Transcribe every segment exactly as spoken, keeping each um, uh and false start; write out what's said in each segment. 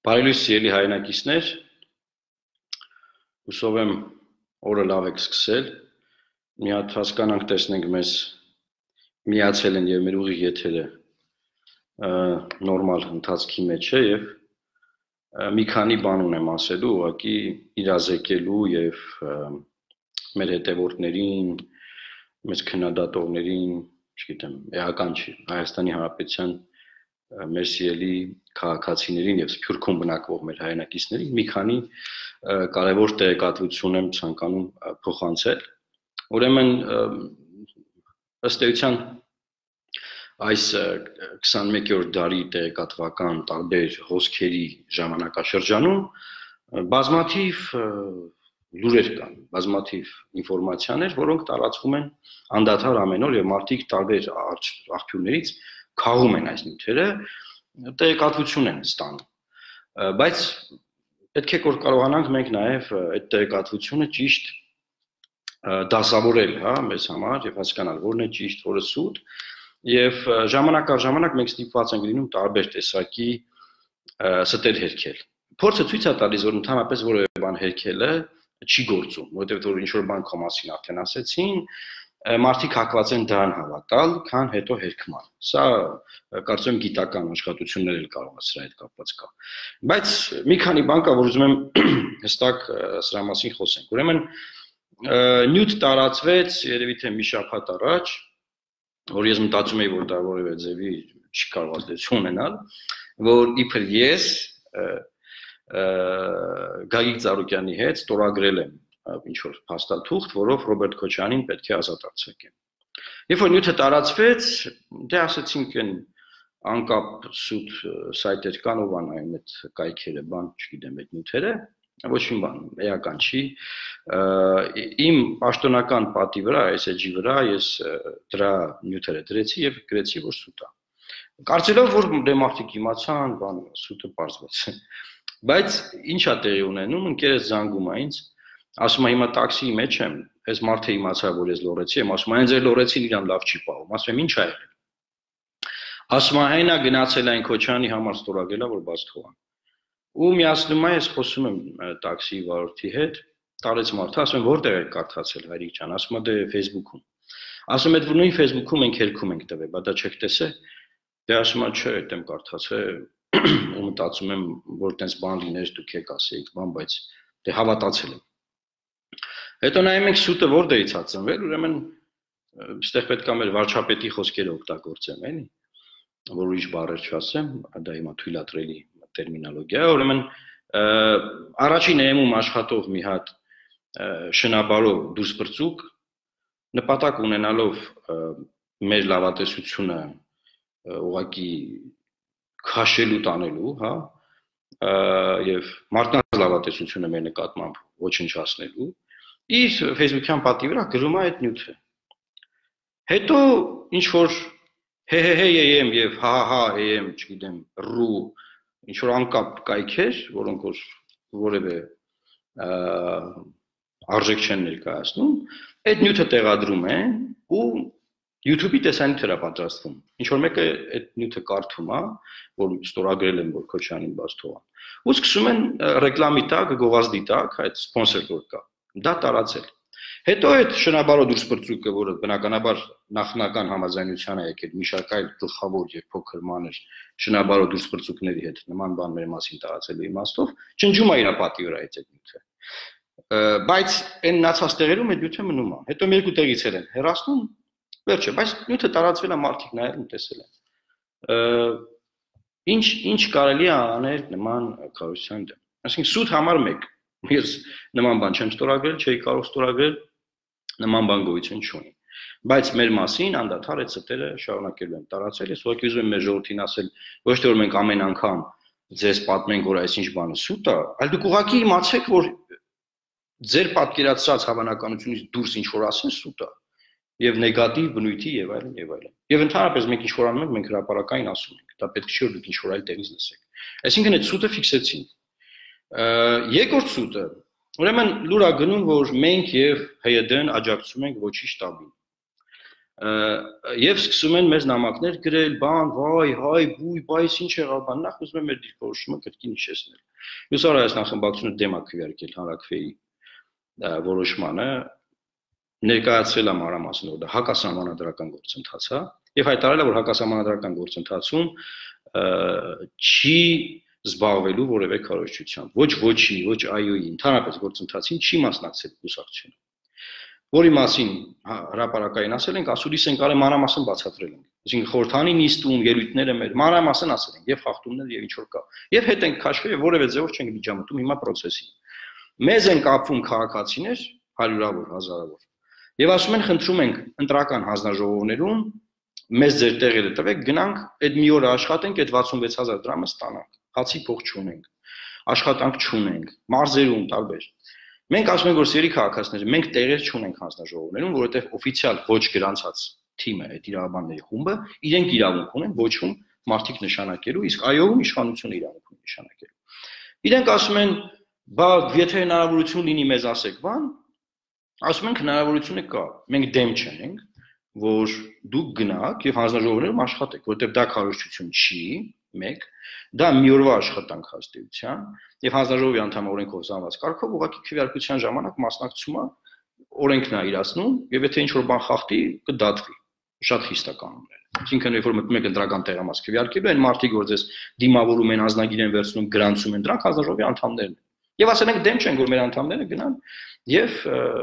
Բարելույս սիրելի հայրենակիցներ, հուսով եմ օրը լավ եք սկսել, մի հատ հասկանանք տեսնենք մեզ միացել են և մեր ուղիղ եթերը նորմալ ընթացքի մեջ է և մի քանի բան ունեմ ասելու, ուղղակի իրազեկելու և մեր հետևորդներին, մեզ քննադատողներին, չգիտեմ, էական չի, Հայաստանի Հանրապետության մեր սիրելի քաղաքացիներին և Սփյուռքում բնակվող մեր հայրենակիցներին մի քանի կարևոր տեղեկատվություն եմ ցանկանում փոխանցել։ Ուրեմն ըստ էության այս քսանմեկերորդ դարի տեղեկատվական տարբեր հոսքերի ժամանակաշրջանում բազմաթիվ լուրեր կան, բազմաթիվ ինֆորմացիաներ, որոնք տարածվում են անդադար ամեն օր և մարդիկ տարբեր աղբյուրներից քաղում են այս նյութերը, տեղեկատվություն են ստանում, բայց պետք է որ կարողանանք մենք նաև այդ տեղեկատվությունը ճիշտ դասավորել մեզ համար և հասկանալ որն է ճիշտ, որը սուտ և ժամանակ առ ժամանակ մենք ստիպված ենք լինում տարբեր տեսակի ստեր հերքել։ Փորձը ցույց է տալիս, որ ընդհանրապես որևէ բան հերքելը չի գործում, որովհետև որ ինչ-որ բան քո մասին արդեն ասեցին, մարդիկ հակված են դրան հավատալ, քան հետո հերքման։ Սա կարծում եմ գիտական աշխատություններ էլ կարող է սրա հետ կապված կա։ Բայց մի քանի բան կա, որ ուզում եմ հստակ սրա մասին խոսենք։ Ուրեմն նյութ տարածվեց երևի թե մի շաբաթ առաջ, որ ես մտածում էի, որ դա որևէ ձևի չի կարող ազդեցություն ունենալ, որ իբր ես Գագիկ Ծառուկյանի հետ ստորագրել եմ ինչ-որ փաստաթուղթ, որով Ռոբերտ Քոչարյանին պետք է ազատ արձակեն։ Երբ որ նյութը տարածվեց, դե ասեցինք են անկապ սուտ սայթեր կան, ով անայում այդ կայքերը, բան, չգիտեմ, այդ նյութերը, ոչ մի բան, էական չի։ Իմ պաշտոնական պատի վրա, էս էջի վրա ես դրա նյութերը դրեցի և գրեցի, որ սուտ է։ Կարծելով, որ դե մարդիկ իմացան, բան, սուտը պարզվեց։ Բայց ինչ է տեղի ունենում, ընկերս զանգում է ինձ, ասում է հիմա տաքսիի մեջ եմ, այս մարդը իմացա, որ ես լողեցի եմ, ասում է այն ձեր լողեցին իրան լավ չի պահում, ասում եմ ինչ ա եղել։ Ասում է այնա գնացել այն Քոչարյանի համար ստորագրել է, որ բաց թողան։ Ու միացնում է, ես խոսում եմ տաքսիի վարորդի հետ, տարեց մարդը, ասում եմ որտեղ եք կարդացել հայրիկ ջան, ասում է դե Facebook-ում։ Ասում եմ այդ նույն Facebook-ում ենք հերքում ենք տվել, բա դա չեք տեսել։ Դե ասում է չէ, այդ եմ կարդացել, ու մտածում եմ, որ տենց բան լիներ, դուք եք ասեիք, բան, բայց դե հավատացել եմ։ Հետո նայում ենք սուտը որտեղից է ծնվել, ուրեմն այստեղ պետք է մեր վարչապետի խոսքերը օգտագործեմ, էլի, որ ուրիշ բառեր չասեմ, դա հիմա թույլատրելի տերմինոլոգիա է, ուրեմն առաջին էմում աշխատող մի հատ շնաբարով դուրսպրծուկ նպատակ ունենալով մեր լավատեսությունը ուղղակի քաշելու տանելու, հա, եւ մարդկանց լավատեսությունը մեր նկատմամբ ոչնչացնելու, իր Facebook-յան պատի վրա գրում է այդ նյութը։ Հետո ինչ որ հե-հե-հե եմ եւ հա-հա եմ, չգիտեմ, ռու, ինչ որ անկապ կայքեր, որոնք որ որևէ արժեք չեն ներկայացնում, այդ նյութը տեղադրում են ու YouTube-ի տեսանյութ է պատրաստվում։ Ինչ որ մեկը այդ նյութը կարդում է, որ ստորագրել են, որ Քոչարյանին բաց թողան։ Ու սկսում են ռեկլամի տակ, գովազդի տակ, այդ սպոնսոր որ կա, դա տարածել։ Հետո այդ շնաբարո դուրսպրծուկը, որը բնականաբար նախնական համաձայնության է եկել մի շարք այլ գլխավոր եւ փոքր մանր շնաբարո դուրսպրծուկների հետ նման բան մեր մասին տարածելու իմաստով, ճնջում է իր պատի վրա այդ նյութը։ Բայց այն նացած տեղերում այդ նյութը մնում է։ Հետո մի երկու տեղից էլ են հեռացնում, վերջը, բայց նյութը տարածվել է մարդիկ նայել ու տեսել են։ Ինչ ինչ կարելի է անել նման քարոզության դեմ։ Այսինքն սուտ համար մեկ, ես նման բան չեմ ստորագրել, չէի կարող ստորագրել, նման բան գոյություն չունի։ Բայց մեր մասին անդադար այդ ստերը շարունակելու են տարածել, ես ուղղակի ուզում եմ մեր ժողովրդին ասել, ոչ թե որ մենք ամեն անգամ ձեզ պատմենք, որ այսինչ բանը սուտ է, այլ դուք ուղղակի իմացեք, որ ձեր պատկերացրած հավանականությունից դուրս ինչ որ ասեն սուտ է եւ նեգատիվ բնույթի եւ այլն եւ այլն։ Եվ ընդհանրապես մենք ինչ որ անում ենք, մենք հրապարակային ասում ենք, դա պետք չէ որ դուք ինչ որ այլ տեղից լսեք։ Այսինքն այդ սուտը ֆիքսեցին։ Երկրորդ սուտը, ուրեմն լուր է գնում, որ մենք եւ ՀՅԴ-ն աջակցում ենք ոչի շտաբին։ Եվ սկսում են մեզ նամակներ գրել, բան, վայ, հայ, բույ, բայց ինչ եղավ, բան, նախ ուզում եմ մեր դիրքորոշումը կրկին հիշեցնել։ Լուսավոր Հայաստան խմբակցությունը դեմ է քվեարկել հանրաքվեի որոշմանը, ներկայացրել է մանրամասն, որ դա հակասահմանադրական գործընթաց է, եւ հայտարարել է, որ հակասահմանադրական գործընթացում չի զբաղվելու որևէ քարոզչությամբ, ոչ ոչի, ոչ այոյի, ընդհանրապես գործընթացին չի մասնակցել կուսակցությունը։ Որի մասին հրապարակային ասել ենք, ասուլիս ենք արել մանրամասն բացատրել ենք։ Այսինքն խորհրդանի նիստում ելույթները մեր մանրամասն ասել ենք եւ խախտումներ եւ ինչ որ կա։ Եվ հետ ենք քաշվել եւ որևէ ձեւով չենք միջամտում հիմա process-ին։ Մեզ են կապվում քաղաքացիներ հարյուրավոր, հազարավոր։ Եվ ասում են, խնդրում ենք ընտրական հանձնաժողովներում մեզ ձեր տեղերը տվեք, գնանք այդ մի օր աշխատենք, այդ վաթսունվեց հազար դրամը ստանանք։ Հացի փող չունենք, աշխատանք չունենք, մարզերում տարբեր։ Մենք ասում ենք, որ սերի քաղաքացիներ, մենք տեղեր չունենք հանձնաժողովներում, որովհետև օֆիցիալ ոչ գրանցած թիմը, այդ իրավաբանների խումբը, իրենք իրավունք ունեն ոչում մարդիկ նշանակելու, իսկ այովում իշխանությունը իրավունք ունի նշանակելու։ Իրենք ասում են, բա եթե հնարավորություն լինի մեզ ասեք, բան, ասում ենք հնարավորությունը կա։ Մենք դեմ չենք, որ դուք գնաք եւ հանձնաժողովներում աշխատեք, որովհետև դա քարոզչություն չի, մեկ, դա մի օրվա աշխատանք հաստատության եւ հանձնաժողովի անդամ օրենքով զանգված կարգով ուղղակի քվեարկության ժամանակ մասնակցումը օրենքն է իրացնում եւ եթե ինչ որ բան խախտի կդատվի շատ խիստ է կանոններ այսինքն երբ որ մտնում եք ընտրական տեղամաս քվեարկելու այն մարդիկ որ ձեզ դիմավորում են ազնագիր են վերցնում գրանցում են դրանք հանձնաժողովի անդամներն են եւ ասել ենք դեմ չեն որ մեր անդամները գնան եւ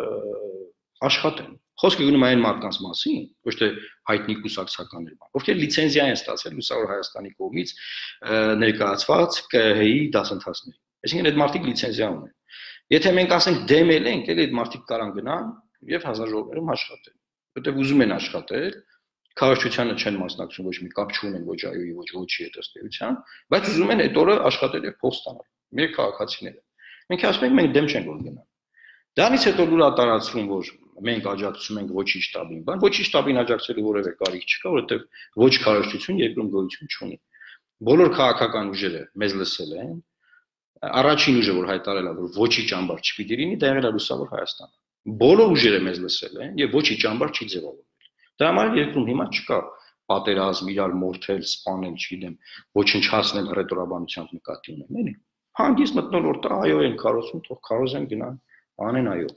աշխատեն Խոսքը գնում է այն մարդկանց մասին, ոչ թե հայտնի կուսակցականների բան, ովքեր լիցենզիա են ստացել Լուսավոր Հայաստանի կողմից ներկայացված ԿՀ-ի դասընթացների։ Այսինքն այդ մարդիկ լիցենզիա ունեն։ Եթե մենք ասենք դեմել ենք, էլ այդ մարդիկ կարան գնան եւ հանձնաժողովներում աշխատեն, որտեղ ուզում են աշխատել, քարոզչությանը չեն մասնակցում, ոչ մի կապ չունեն ոչ այոյի, ոչ ոչի հետ ըստ էության, բայց ուզում են այդ օրը աշխատել եւ փող ստանալ։ Մեր քաղաքացիները։ Մենք ասում ենք մենք դեմ չենք որ գնան։ Դրանից հետո լուր է տարածվում, որ մենք աջակցում ենք ոչի շտաբին, բան ոչի շտաբին աջակցելու որևէ կարիք չկա, որովհետև ոչ քարոզչություն երկրում գոյություն չունի։ Բոլոր քաղաքական ուժերը մեզ լսել են։ Առաջին ուժը, որ հայտարարել է, որ ոչի ճամբար չպիտի լինի, դա եղել է Լուսավոր Հայաստանը։ Բոլոր ուժերը մեզ լսել են եւ ոչի ճամբար չի ձևավորվել։ Դրա համար երկրում հիմա չկա պատերազմ, իրար մորթել, սպանել, չգիտեմ, ոչնչացնել ռետորաբանությամբ նկատի ունեն, էլի։ Հանգիստ մտնոլորտ է, այո, են քարոզում, թող քարոզեն գնան, անեն այո։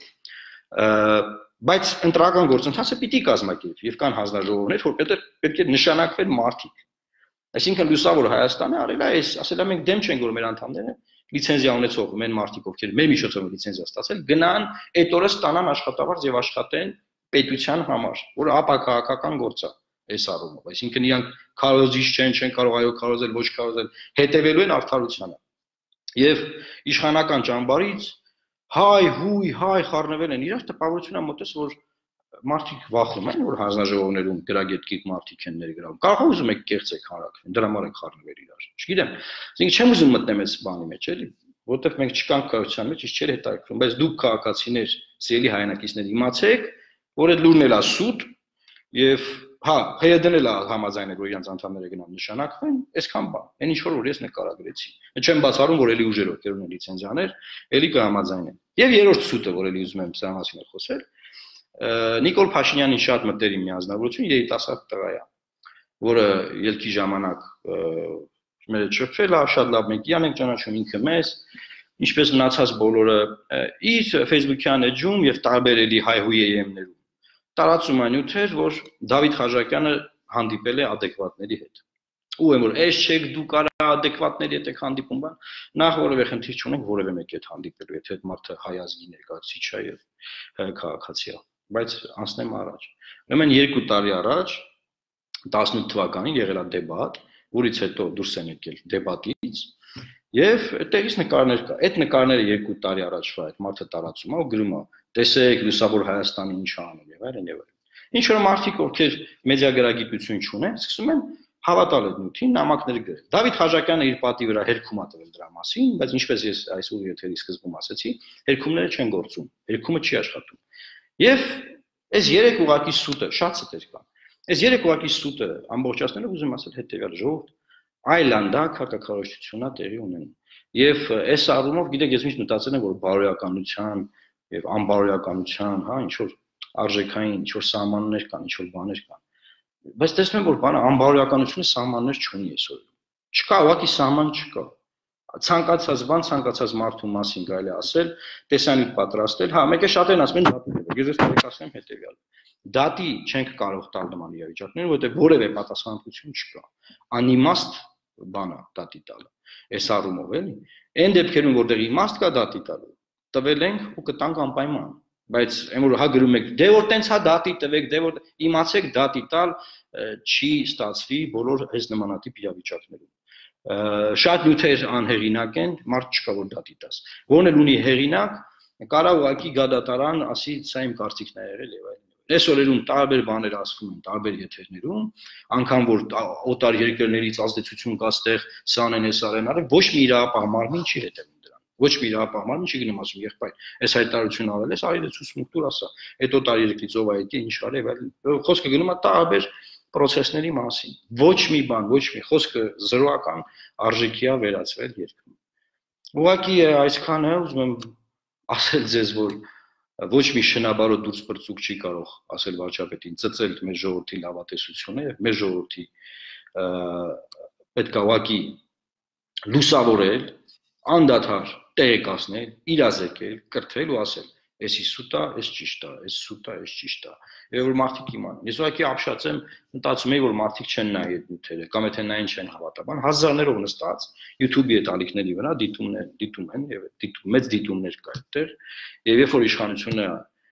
Բայց ընտրական գործընթացը պիտի կազմակերպվի եւ կան հանձնաժողովներ, որ պետք է նշանակվեն մարդիկ։ Այսինքն Լուսավոր Հայաստանը արել է այս, ասել է մենք դեմ չենք որ մեր անդամները լիցենզիա ունեցող մեն մարդիկ ովքեր մեր միջոցով լիցենզիա ստացել, գնան այդ օրը ստանան աշխատավարձ եւ աշխատեն պետության համար, որը ապակաղակական գործ է այս առումով։ Այսինքն իրանք քարոզիչ չեն, չեն կարող այո քարոզել, ոչ քարոզել, հետևելու են արդարությանը։ Եվ իշխանական ճամբարից հայ, հույ, հայ խառնվել են իրար տպավորությունա մոտես, որ մարդիկ վախում են, որ հանձնաժողովներում գրագետկիկ մարդիկ են ներգրավում։ Կարող է ուզում եք կեղծեք հանրակրվեն, դրա համար եք խառնվել իրար։ Չգիտեմ, ասենք չեմ ուզում մտնել այս բանի մեջ, էլի, որովհետև մենք չկանք քաղաքության մեջ, ինչ չէր հետաքրքրում, բայց դուք քաղաքացիներ, սիրելի հայրենակիցներ, իմացեք, որ այդ լուրն էլ է սուտ եւ հա, ՀՅԴ-ն էլ է համաձայնել, որ իրենց անդամները գնան նշանակվեն, այսքան բան։ Այն ինչ որ որ ես նկարագրեցի։ Չեմ բացառում, որ էլի ուժերով ովքեր ունեն լիցենզիաներ, էլի կհամաձայնեն։ Եվ երրորդ սուտը, որ էլի ուզում եմ սա մասին խոսել, Նիկոլ Փաշինյանի շատ մտերիմ միանձնավորություն երիտասարդ տղա է, որը ելքի ժամանակ մեր շփվել է, շատ լավ մենք իրան ենք ճանաչում ինքը մեզ, ինչպես մնացած բոլորը իր Facebook-յան էջում եւ տարբեր էլի հայհույեեմներում տարածում այն նյութեր, որ Դավիթ Խաչակյանը հանդիպել է adekvatների հետ։ Ու եմ որ այս չեք դու կարա adekvatների հետ եք հանդիպում, բան, նախ որևէ խնդիր չունենք որևէ մեկի հետ հանդիպելու, եթե այդ մարդը հայազգի ներկայացուցիչ է եւ քաղաքացի է, բայց անցնեմ առաջ։ Ուրեմն երկու տարի առաջ տասնութ թվականին եղել է դեբատ, որից հետո դուրս են եկել դեբատից եւ այդտեղից նկարներ կա։ Այդ նկարները երկու տարի առաջվա այդ մարդը տարածում է ու գրում է տեսեք Լուսավոր Հայաստանը ինչ անում եւ այլն եւ այլն։ Ինչ որ մարդիկ ովքեր մեդիագրագիտություն չունեն, սկսում են հավատալ այդ նյութին, նամակներ գրել։ Դավիթ Խաչակյանը իր պատի վրա հերքում է տվել դրա մասին, բայց ինչպես ես այսօր եթերի սկզբում ասացի, հերքումները չեն գործում, հերքումը չի աշխատում։ Եվ այս երեք ուղակի սուտը, շատ ստեր կան։ Այս երեք ուղակի սուտը ամբողջացնելով ուզում ասել հետեւյալ ժողովուրդ, այլանդա քաղաքականությունա տեղի ունեն։ Եվ այս առումով գիտեք ես միշտ մտածել եմ որ բարոյականության եւ անբարոյականության, հա, ինչ որ արժեքային ինչ-որ սահմաններ կան, ինչ-որ բաներ կան։ Բայց տեսնում եմ, որ բանը անբարոյականությունը սահմաններ չունի այսօր։ Չկա, ուղղակի սահման չկա։ Ցանկացած բան, ցանկացած մարդու մասին կարելի է ասել, տեսանյութ պատրաստել, հա, մեկը շատերն ասում են դատի դեպք։ Ես ես ասեմ հետեւյալը։ Դատի չենք կարող տալ նման իրավիճակներին, որովհետեւ որևէ պատասխանատվություն չկա։ Անիմաստ բան է դատի տալը։ Այս առումով էլի։ Այն դեպքերում, որտեղ իմաստ կա դատի տալու, տվել ենք ու կտանք անպայման։ Բայց այն որ հա գրում եք, դե որ տենց հա դատի տվեք, դե որ իմացեք դատի տալ չի ստացվի բոլոր այս նմանատիպ իրավիճակներում։ Շատ նյութեր անհեղինակ են, մարդ չկա որ դատի տաս։ Որն էլ ունի հեղինակ, կարա ուղղակի գադատարան ասի, սա իմ կարծիքն է եղել եւ այլն։ Այս օրերում տարբեր բաներ ասվում են տարբեր եթերներում, անգամ որ օտար երկրներից ազդեցություն կա ստեղ, սան են, էս արեն, արել, ոչ մի իրավապահ մարմին չի հետևում դրան։ Ոչ մի իրավապահ մարմին չի գնում ասում, եղբայր, այս հայտարարությունը արել ես, արել ես ցուցմունք տուր ասա։ Այդ օտար երկրից ով այդ է, ինչ արել, այլ խոսքը գնում է տարբեր process-ների մասին։ Ոչ մի բան, ոչ մի խոսքը զրոական արժեքի է վերածվել երկրում։ Ուղղակի այսքանը ուզում եմ ասել ձեզ, որ ոչ մի շնաբարո դուրս բրծուկ չի կարող ասել վարչապետին ծծել մեր ժողովրդի լավատեսությունը եւ մեր ժողովրդի պետք է ուղղակի լուսավորել, անդադար տեղեկացնել, իրազեկել, կրթել ու ասել, էսի սուտ է, էս ճիշտ է, էս սուտ է, էս ճիշտ է։ Եվ որ մարդիկ իմանան։ Ես ուղղակի ապշած եմ, մտածում եմ, որ մարդիկ չեն նայի այդ նյութերը, կամ եթե նային չեն հավատա, բան հազարներով նստած YouTube-ի այդ ալիքների վրա դիտումներ, դիտում են եւ դիտում մեծ դիտումներ կա այդտեղ։ Եվ երբ որ իշխանությունը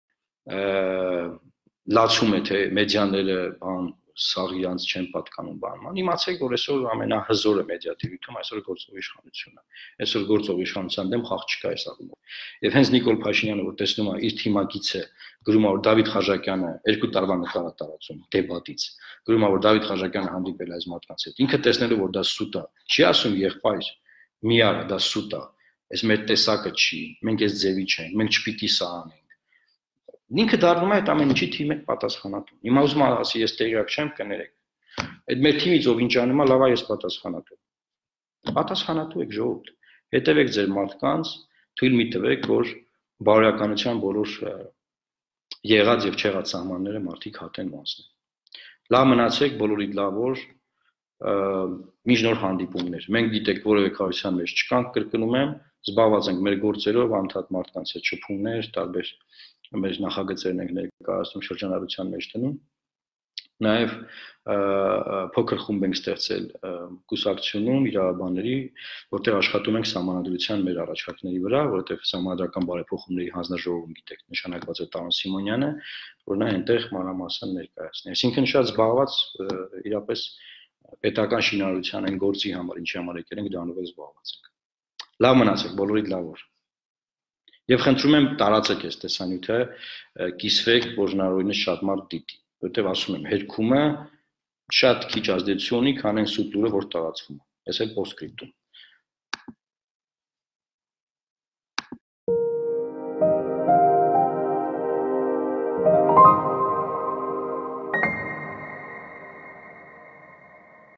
լացում է թե մեդիաները բան սաղ իրանց չեն պատկանում բանման, իմացեք, որ այսօր ամենահզորը մեդիատիվիթում այսօր գործող իշխանությունն է։ Այսօր գործող իշխանության դեմ խաղ չկա այս առումով։ Եվ հենց Նիկոլ Փաշինյանը, որ տեսնում է իր թիմակիցը, գրում է, որ Դավիթ Խաչակյանը երկու տարվա նկար է տարածում դեբատից, գրում է, որ Դավիթ Խաչակյանը հանդիպել է այս մարդկանց հետ։ Ինքը տեսնելով, որ դա սուտ է, չի ասում եղբայր, մի արա, դա սուտ է, այս մեր տեսակը չի, մենք այս ձևի չենք, մենք չպիտի սա անենք։ Ինքը դառնում է այդ ամեն ինչի թիմի պատասխանատու։ Հիմա ուզում եմ ասի, ես տեղյակ չեմ, կներեք։ Այդ մեր թիմից ով ինչ անում է, լավ է, ես պատասխանատու։ Պատասխանատու եք ժողովուրդ։ Հետևեք ձեր մարդկանց, թույլ մի տվեք, որ բարոյականության բոլոր եղած եւ չեղած սահմանները մարդիկ հատեն ու անցնեն։ Լավ մնացեք, բոլորիդ լավ օր, միջնոր հանդիպումներ։ Մենք գիտեք, որևէ քարոզության մեջ չկանք, կրկնում եմ, զբաղված ենք մեր գործերով, անդադ մարդկանց հետ շփումներ, տարբեր մեր նախագծերն ենք ներկայացնում շրջանառության մեջ դնում, նաև փոքր խումբ ենք ստեղծել կուսակցությունում իրավաբանների, որտեղ աշխատում ենք սահմանադրության մեր առաջարկների վրա, որովհետև սահմանադրական բարեփոխումների հանձնաժողովում գիտեք նշանակված է Տարոն Սիմոնյանը, որ նա այնտեղ մանրամասն ներկայացնի։ Այսինքն շատ զբաղված իրապես պետական շինարարության այն գործի համար, ինչի համար եկել ենք, դրանով էլ զբաղված ենք։ Լավ մնացեք, բոլորիդ լավ օր։ Եվ խնդրում եմ տարածեք այս տեսանյութը, կիսվեք, որ հնարավորինս շատ մարդ դիտի, որովհետև ասում եմ, հերքումը շատ քիչ ազդեցություն ունի, քան այն սուտ լուրը, որ տարածվում է։ Այս էլ պոստսկրիպտում։